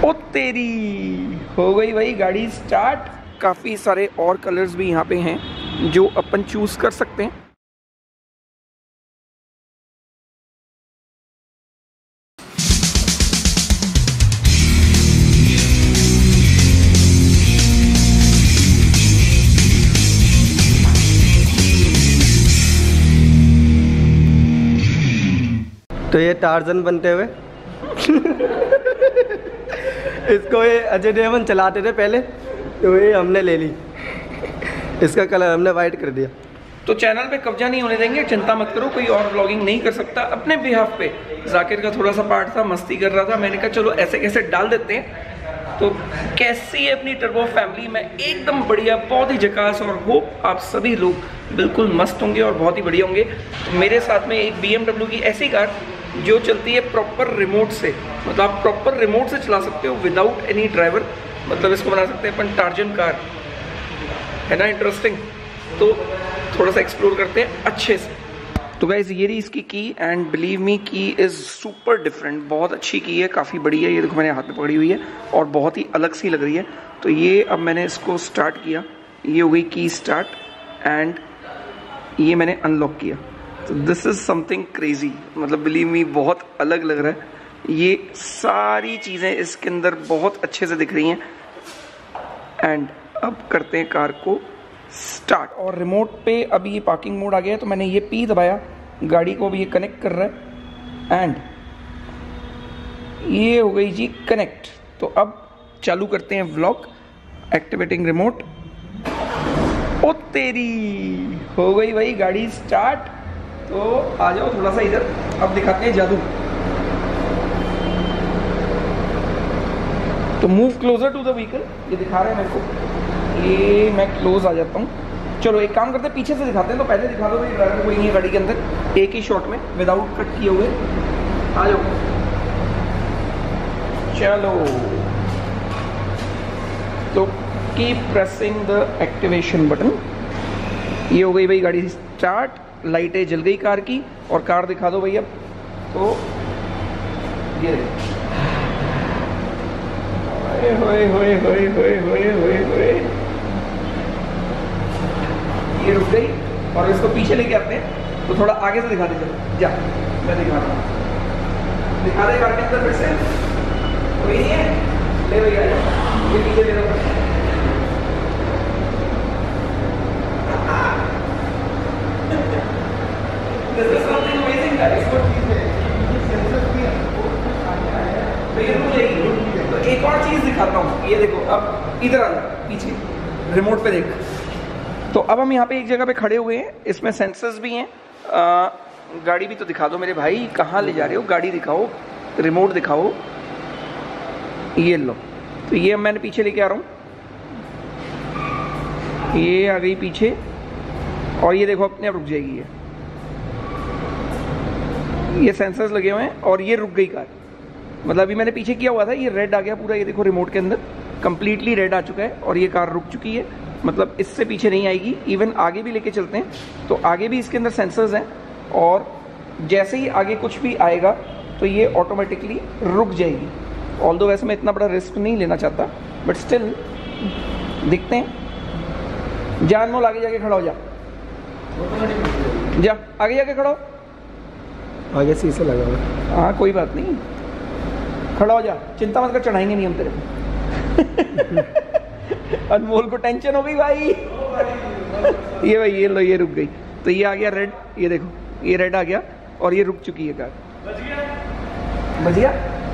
ओ तेरी, हो गई भाई गाड़ी स्टार्ट। काफ़ी सारे और कलर्स भी यहाँ पे हैं जो अपन चूज कर सकते हैं। तो ये टार्जन बनते हुए इसको ये अजय देवगन चलाते थे पहले, तो ये हमने ले ली, इसका कलर हमने वाइट कर दिया। तो चैनल पे कब्जा नहीं होने देंगे, चिंता मत करो, कोई और व्लॉगिंग नहीं कर सकता अपने बिहाफ पे। जाकिर का थोड़ा सा पार्ट था, मस्ती कर रहा था, मैंने कहा चलो ऐसे कैसे डाल देते हैं। तो कैसी है अपनी टर्बो फैमिली में, एकदम बढ़िया, बहुत ही झकास, और होप आप सभी लोग बिल्कुल मस्त होंगे और बहुत ही बढ़िया होंगे। तो मेरे साथ में एक BMW की ऐसी कार जो चलती है प्रॉपर रिमोट से, मतलब आप प्रॉपर रिमोट से चला सकते हो विदाउट एनी ड्राइवर, मतलब इसको बना सकते हैं अपन टार्जन कार, है ना इंटरेस्टिंग। तो थोड़ा सा एक्सप्लोर करते हैं अच्छे से। तो गाइस ये रही इसकी की, एंड बिलीव मी की इज़ सुपर डिफरेंट, बहुत अच्छी की है, काफ़ी बड़ी है। ये देखो मैंने हाथ में पकड़ी हुई है और बहुत ही अलग सी लग रही है। तो ये अब मैंने इसको स्टार्ट किया, ये हो गई की स्टार्ट, एंड ये मैंने अनलॉक किया। तो दिस इज़ समथिंग क्रेजी, मतलब बिलीव मी बहुत अलग लग रहा है। ये सारी चीज़ें इसके अंदर बहुत अच्छे से दिख रही हैं। एंड अब करते हैं कार को स्टार्ट। और रिमोट पे अभी ये पार्किंग मोड आ गया है, तो मैंने ये पी दबाया, गाड़ी को अभी ये कनेक्ट कर रहा है, एंड ये हो गई जी कनेक्ट। तो अब चालू करते हैं व्लॉग, एक्टिवेटिंग रिमोट। ओ तेरी, हो गई भाई गाड़ी स्टार्ट। तो आ जाओ थोड़ा सा इधर, अब दिखाते हैं जादू। तो move closer to the vehicle, ये दिखा रहे हैं मेरे को, ये मैं क्लोज आ जाता हूँ। चलो एक काम करते हैं, पीछे से दिखाते हैं। तो पहले दिखा दो भाई, ड्राइवर कोई नहीं है गाड़ी के अंदर, एक ही शॉट में विदाउट कट किए हुए। आ जाओ, चलो। तो keep pressing the activation button. ये हो गई भाई गाड़ी स्टार्ट, लाइटें जल गई कार की, और कार दिखा दो भाई अब। तो ये ये रुक गई, और इसको पीछे लेके आते हैं। तो थोड़ा आगे से दिखा दीजिए, जा मैं दिखा रहा हूँ, दिखा दे कार के अंदर फिर से। कोई नहीं है, ले भैया ये पीछे ले रहा। तो एक और चीज दिखाता हूँ, ये देखो, अब इधर आ पीछे, रिमोट पे देख। तो अब हम यहाँ पे एक जगह पे खड़े हुए हैं, इसमें सेंसर्स भी हैं। गाड़ी भी तो दिखा दो मेरे भाई, कहाँ ले जा रहे हो, गाड़ी दिखाओ, रिमोट दिखाओ, ये लो। तो ये मैंने पीछे लेके आ रहा हूँ, ये आ गई पीछे, और ये देखो अपने आप रुक जाएगी। ये सेंसर्स लगे हुए हैं, और ये रुक गई कार। मतलब अभी मैंने पीछे किया हुआ था, ये रेड आ गया पूरा, ये देखो रिमोट के अंदर कंप्लीटली रेड आ चुका है, और ये कार रुक चुकी है। मतलब इससे पीछे नहीं आएगी। इवन आगे भी लेके चलते हैं, तो आगे भी इसके अंदर सेंसर्स हैं, और जैसे ही आगे कुछ भी आएगा तो ये ऑटोमेटिकली रुक जाएगी। ऑल्दो वैसे मैं इतना बड़ा रिस्क नहीं लेना चाहता, बट स्टिल देखते हैं। जान मोल आगे जाके खड़ा हो जा, जा आगे जाके खड़ा हो, आगे शीशा लगा हुआ। हाँ कोई बात नहीं, खड़ा हो जा, चिंता मत कर, चढ़ाएंगे नहीं हम तेरे को। अनमोल को टेंशन हो गई भाई। ये भाई ये लो, ये रुक गई। तो ये आ गया रेड, ये देखो ये रेड आ गया, और ये रुक चुकी है कार। बच गया।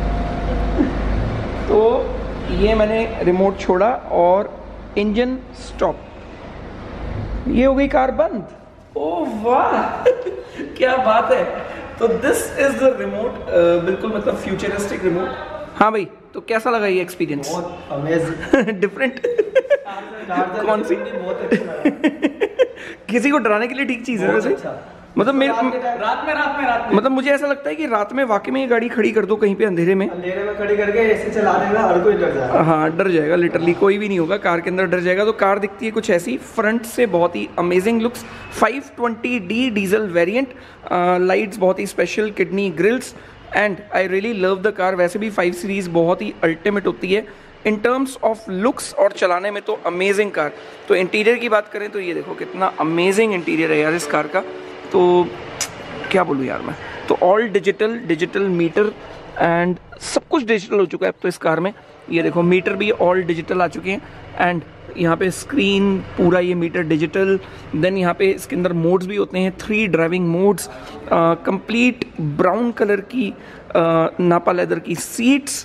तो ये मैंने रिमोट छोड़ा और इंजन स्टॉप, ये हो गई कार बंद। ओह वाह क्या बात है। तो दिस इज द रिमोट, बिल्कुल मतलब फ्यूचरिस्टिक रिमोट। हाँ भाई, तो कैसा लगा ये एक्सपीरियंस? बहुत अमेजिंग, डिफरेंट। कौन सी? बहुत अच्छा लगा। किसी को डराने के लिए ठीक चीज है वैसे। मतलब मेरे रात में मतलब मुझे ऐसा लगता है कि रात में वाकई में ये गाड़ी खड़ी कर दो कहीं पे अंधेरे में खड़ी करके ऐसे चला देगा, हर कोई डर जाएगा। हाँ डर जाएगा, लिटरली कोई भी नहीं होगा कार के अंदर, डर जाएगा। तो कार दिखती है कुछ ऐसी, फ्रंट से बहुत ही amazing looks, 520D diesel variant, lights बहुत ही special, kidney grills, and I really love the car. वैसे भी 5 सीरीज़ बहुत ही अल्टीमेट होती है इन टर्म्स ऑफ लुक्स और चलाने में, तो अमेजिंग कार। तो इंटीरियर की बात करें तो ये देखो कितना अमेजिंग इंटीरियर है यार इस कार का, तो क्या बोलूँ यार मैं। तो ऑल डिजिटल मीटर एंड सब कुछ डिजिटल हो चुका है अब तो इस कार में। ये देखो मीटर भी ऑल डिजिटल आ चुके हैं एंड यहाँ पे स्क्रीन पूरा ये मीटर डिजिटल। देन यहाँ पे इसके अंदर मोड्स भी होते हैं, 3 driving modes, complete brown colour की नापा लेदर की seats.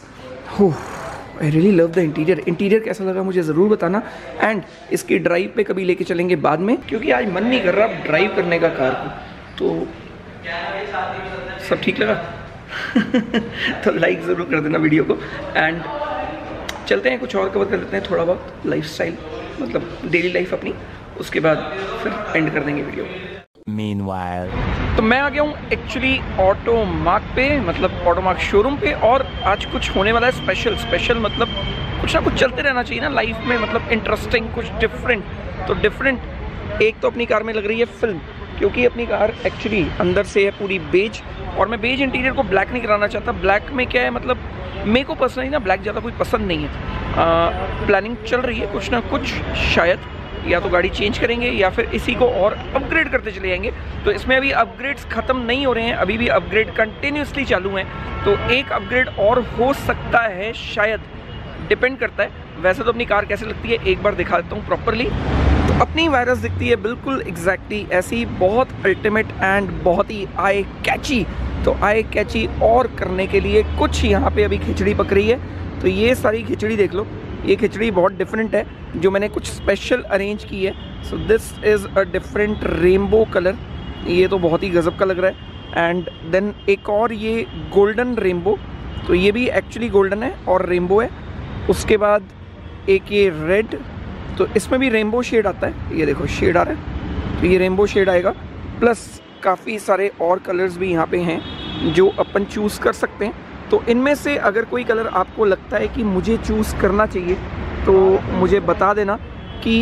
I really love the interior कैसा लगा मुझे ज़रूर बताना। एंड इसकी ड्राइव पे कभी लेके चलेंगे बाद में, क्योंकि आज मन नहीं कर रहा ड्राइव करने का कार को। तो सब ठीक लगा तो लाइक ज़रूर कर देना वीडियो को। एंड चलते हैं, कुछ और कवर कर लेते हैं थोड़ा बहुत लाइफस्टाइल, मतलब डेली लाइफ अपनी, उसके बाद फिर एंड कर देंगे वीडियो। Meanwhile, तो मैं आ गया हूँ एक्चुअली ऑटोमार्क पे, मतलब ऑटोमार्क शोरूम पे, और आज कुछ होने वाला है स्पेशल मतलब कुछ ना कुछ चलते रहना चाहिए ना लाइफ में, मतलब इंटरेस्टिंग, कुछ डिफरेंट। तो डिफरेंट एक तो अपनी कार में लग रही है फिल्म, क्योंकि अपनी कार एक्चुअली अंदर से है पूरी बेज, और मैं बेज इंटीरियर को ब्लैक नहीं कराना चाहता। ब्लैक में क्या है, मतलब मेरे को पर्सनली ना ब्लैक ज़्यादा कोई पसंद नहीं है। प्लानिंग चल रही है कुछ ना कुछ, शायद या तो गाड़ी चेंज करेंगे या फिर इसी को और अपग्रेड करते चले जाएंगे। तो इसमें अभी अपग्रेड्स ख़त्म नहीं हो रहे हैं, अभी भी अपग्रेड कंटिन्यूसली चालू हैं। तो एक अपग्रेड और हो सकता है शायद, डिपेंड करता है। वैसे तो अपनी कार कैसे लगती है एक बार दिखा देता हूँ प्रॉपरली। तो अपनी वायरस दिखती है बिल्कुल एग्जैक्टली ऐसी, बहुत अल्टीमेट एंड बहुत ही आई कैची। तो आई कैची और करने के लिए कुछ यहाँ पे अभी खिचड़ी पक रही है। तो ये सारी खिचड़ी देख लो, ये खिचड़ी बहुत डिफरेंट है जो मैंने कुछ स्पेशल अरेंज की है। So this is a different rainbow colour, ये तो बहुत ही गजब का लग रहा है। एंड देन एक और ये गोल्डन रेनबो, तो ये भी एक्चुअली गोल्डन है और रेनबो है। उसके बाद एक ये रेड, तो इसमें भी रेनबो शेड आता है, ये देखो शेड आ रहा है, तो ये रेनबो शेड आएगा। प्लस काफ़ी सारे और कलर्स भी यहाँ पे हैं जो अपन चूज़ कर सकते हैं। तो इनमें से अगर कोई कलर आपको लगता है कि मुझे चूज़ करना चाहिए तो मुझे बता देना कि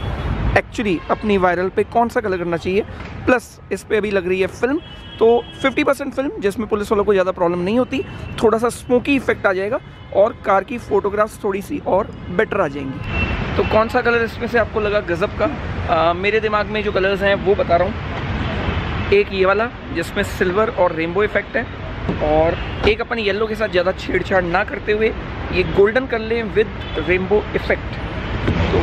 एक्चुअली अपनी वायरल पे कौन सा कलर करना चाहिए। प्लस इस पे अभी लग रही है फिल्म, तो 50% फिल्म, जिसमें पुलिस वालों को ज़्यादा प्रॉब्लम नहीं होती, थोड़ा सा स्मोकी इफेक्ट आ जाएगा और कार की फ़ोटोग्राफ्स थोड़ी सी और बेटर आ जाएंगी। तो कौन सा कलर इसमें से आपको लगा गज़ब का? मेरे दिमाग में जो कलर्स हैं वो बता रहा हूँ। एक ये वाला जिसमें सिल्वर और रेनबो इफेक्ट है, और एक अपन येलो के साथ ज़्यादा छेड़छाड़ ना करते हुए ये गोल्डन कर लें विद रेनबो इफेक्ट। तो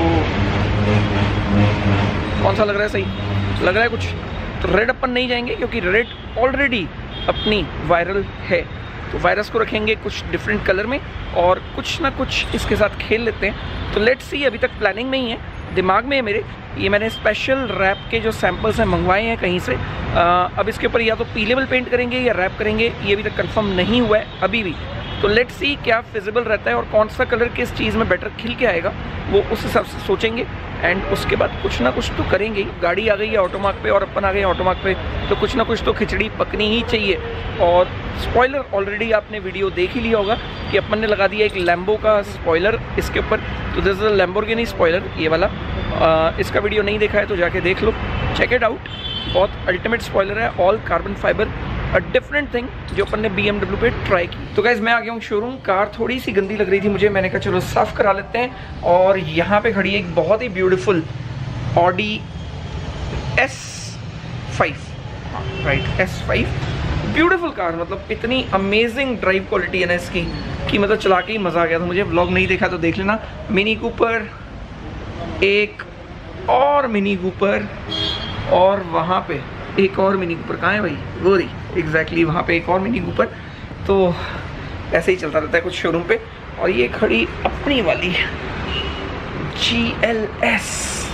कौन सा लग रहा है? सही लग रहा है कुछ? तो रेड अपन नहीं जाएंगे क्योंकि रेड ऑलरेडी अपनी वायरल है। तो वायरस को रखेंगे कुछ डिफरेंट कलर में और कुछ ना कुछ इसके साथ खेल लेते हैं। तो लेट्स सी, अभी तक प्लानिंग में ही है, दिमाग में है मेरे। ये मैंने स्पेशल रैप के जो सैम्पल्स हैं मंगवाए हैं कहीं से। अब इसके ऊपर या तो पीलेबल पेंट करेंगे या रैप करेंगे, ये अभी तक कंफर्म नहीं हुआ है अभी भी। तो लेट्स सी क्या फिजिबल रहता है और कौन सा कलर किस चीज़ में बेटर खिल के आएगा, वो उस हिसाब से सोचेंगे। एंड उसके बाद कुछ ना कुछ तो करेंगे ही। गाड़ी आ गई है ऑटोमार्क पे और अपन आ गए ऑटोमार्क पे, तो कुछ ना कुछ तो खिचड़ी पकनी ही चाहिए। और स्पॉइलर ऑलरेडी आपने वीडियो देख ही लिया होगा कि अपन ने लगा दिया एक लैम्बो का स्पॉइलर इसके ऊपर। तो this is a Lamborghini spoiler, ये वाला। इसका वीडियो नहीं देखा है तो जाके देख लो, चेक इट आउट। बहुत अल्टीमेट स्पॉइलर है, all carbon fibre, a different thing जो अपन ने BMW पे ट्राई की। तो गाइज मैं आ गया हूँ शोरूम। कार थोड़ी सी गंदी लग रही थी मुझे, मैंने कहा चलो साफ़ करा लेते हैं। और यहाँ पे खड़ी है एक बहुत ही beautiful Audi S5, right S5, beautiful car. मतलब इतनी अमेजिंग ड्राइव क्वालिटी है ना इसकी कि मतलब चला के ही मज़ा आ गया था मुझे। व्लॉग नहीं देखा तो देख लेना। मिनी कूपर, एक और मिनी कूपर, और वहाँ पे एक और मिनी कूपर। कहाँ है भाई? वो रही एग्जैक्टली वहाँ पे एक और मिनी कूपर। तो ऐसे ही चलता रहता है कुछ शोरूम पे। और ये खड़ी अपनी वाली GLS।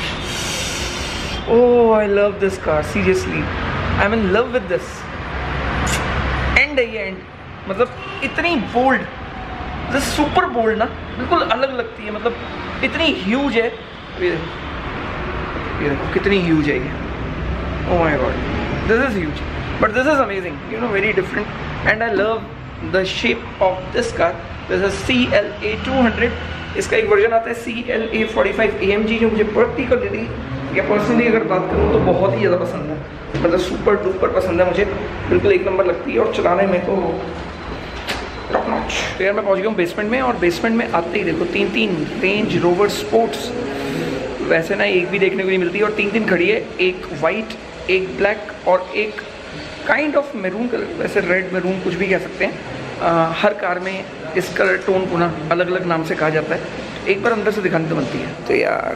Oh I love this car, seriously I am in love with this. And है ये एंड, मतलब इतनी बोल्ड, दिस सुपर बोल्ड ना, बिल्कुल अलग लगती है। मतलब इतनी ह्यूज है, ये देखो कितनी ह्यूज है ये। Oh my god, this is huge, but this is amazing, you know, very different, and I love the shape of this car. This is CLA 200. इसका एक वर्जन आता है CLA 45 AMG, जो मुझे पर्टिकुलरली या पर्सनली अगर बात करूँ तो बहुत ही ज़्यादा पसंद है। मतलब सुपर डुपर पसंद है मुझे, बिल्कुल एक नंबर लगती है। और चलाने में तो तो यार मैं पहुंच गया हूँ बेसमेंट में, और बेसमेंट में आते ही देखो 3 रेंज रोवर स्पोर्ट्स, वैसे ना एक भी देखने को नहीं मिलती, और 3 खड़ी है, एक वाइट, एक ब्लैक और एक काइंड ऑफ मैरून कलर, वैसे रेड मैरून कुछ भी कह सकते हैं। हर कार में इस कलर टोन को ना अलग अलग नाम से कहा जाता है, एक बार अंदर से दिखाने तो बनती है। तो यार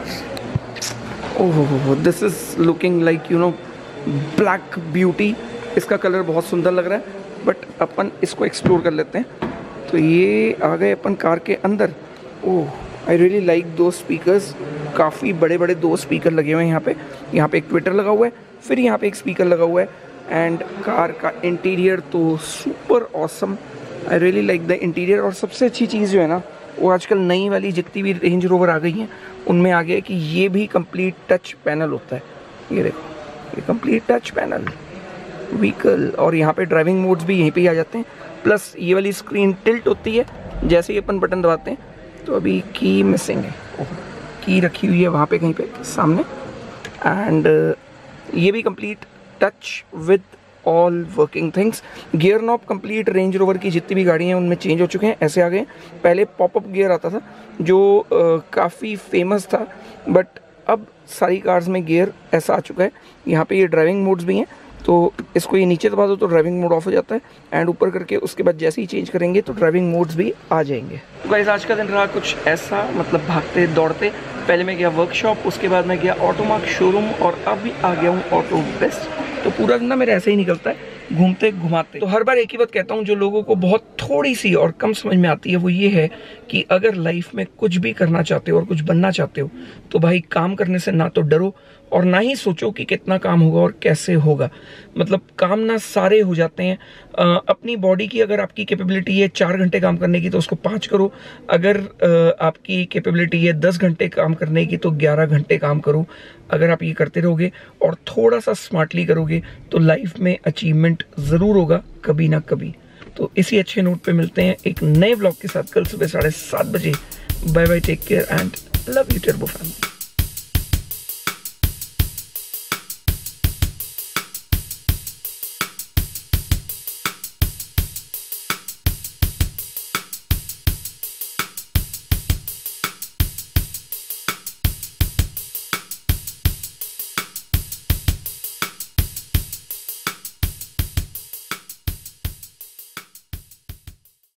oh this is looking like you know black beauty, इसका कलर बहुत सुंदर लग रहा है, बट अपन इसको एक्सप्लोर कर लेते हैं। तो ये आ गए अपन कार के अंदर। ओह आई रियली लाइक दो स्पीकर्स, काफ़ी बड़े बड़े 2 स्पीकर लगे हुए हैं यहाँ पे एक ट्विटर लगा हुआ है, फिर यहाँ पे एक स्पीकर लगा हुआ है, एंड कार का इंटीरियर तो super awesome, I really like the interior. और सबसे अच्छी चीज़ जो है ना, वो आजकल नई वाली जितनी भी रेंज रोवर आ गई हैं उनमें आ गया कि ये भी कंप्लीट टच पैनल होता है। ये देखो, ये कंप्लीट टच पैनल व्हीकल, और यहाँ पे ड्राइविंग मोड्स भी यहीं पे ही आ जाते हैं, प्लस ये वाली स्क्रीन टिल्ट होती है जैसे ही अपन बटन दबाते हैं। तो अभी की मिसिंग है, की रखी हुई है वहाँ पे कहीं पे सामने, एंड ये भी complete touch with all working things. Gear knob complete Range Rover की जितनी भी गाड़ी हैं उनमें चेंज हो चुके हैं, ऐसे आ गए। पहले पॉपअप गियर आता था जो काफ़ी फेमस था, बट अब सारी कार्स में गियर ऐसा आ चुका है। यहाँ पे ये ड्राइविंग मोड्स भी हैं, तो इसको ये नीचे दबा दो तो ड्राइविंग मोड ऑफ हो जाता है, एंड ऊपर करके उसके बाद जैसे ही चेंज करेंगे तो ड्राइविंग मोड्स भी आ जाएंगे। तो गाइस आज का दिन रहा कुछ ऐसा, मतलब भागते दौड़ते। पहले मैं गया वर्कशॉप, उसके बाद मैं गया ऑटोमार्क शोरूम, और अब भी आ गया हूँ ऑटो बेस्ट। तो पूरा दिन ना मेरा ऐसे ही निकलता है घूमते घुमाते। तो हर बार एक ही बात कहता हूँ जो लोगों को बहुत थोड़ी सी और कम समझ में आती है, वो ये है कि अगर लाइफ में कुछ भी करना चाहते हो और कुछ बनना चाहते हो तो भाई काम करने से ना तो डरो और ना ही सोचो कि कितना काम होगा और कैसे होगा। मतलब काम ना सारे हो जाते हैं। अपनी बॉडी की अगर आपकी कैपेबिलिटी है 4 घंटे काम करने की तो उसको 5 करो, अगर आपकी कैपेबिलिटी है 10 घंटे काम करने की तो 11 घंटे काम करो। अगर आप ये करते रहोगे और थोड़ा सा स्मार्टली करोगे तो लाइफ में अचीवमेंट ज़रूर होगा कभी ना कभी। तो इसी अच्छे नोट पे मिलते हैं एक नए ब्लॉग के साथ कल सुबह 7:30 बजे। Bye bye, take care and love you Turbo family.